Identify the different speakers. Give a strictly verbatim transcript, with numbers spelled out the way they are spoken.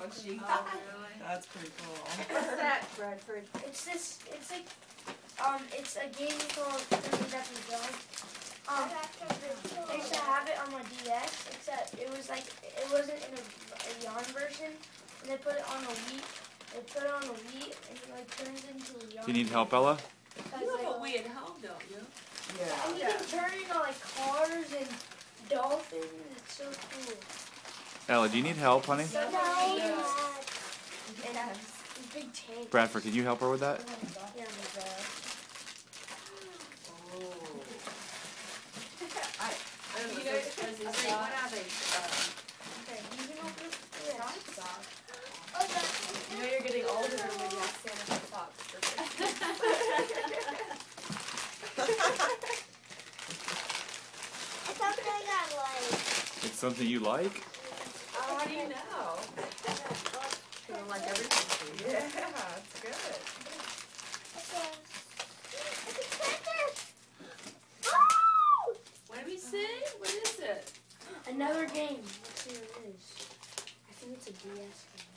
Speaker 1: sheet.
Speaker 2: Oh, really?
Speaker 3: That's pretty cool.
Speaker 2: What's that, Bradford?
Speaker 4: It's this. It's like um. It's a game called Thirty Deathly Dog. Um, I used to have it on my D S, except it was like it wasn't in a, a yarn version. And they put it on a Wii. They put it on a Wii, and it like turns into a yarn.
Speaker 5: Do you need help, Ella?
Speaker 2: You have a Wii at home, don't you?
Speaker 3: Yeah.
Speaker 4: And you can turn it into like cars and dolphins. It's so cool.
Speaker 5: Ella, do you need help, honey?
Speaker 4: So
Speaker 2: No.
Speaker 4: and uh, big tank.
Speaker 5: Bradford, can you help her with that?
Speaker 4: Yeah, but, uh,
Speaker 2: You know, what are they?
Speaker 4: okay, you can open it. Yeah.
Speaker 1: You know you're getting older when you have Santa socks for Christmas.
Speaker 6: It's something I like.
Speaker 5: It's something you like?
Speaker 1: How do you know?
Speaker 3: You don't like everything. Yeah, it's good.
Speaker 6: Okay. It's expensive. Oh!
Speaker 2: Let me see. What is it?
Speaker 4: Another game. Let's see what it is. I think it's a D S game.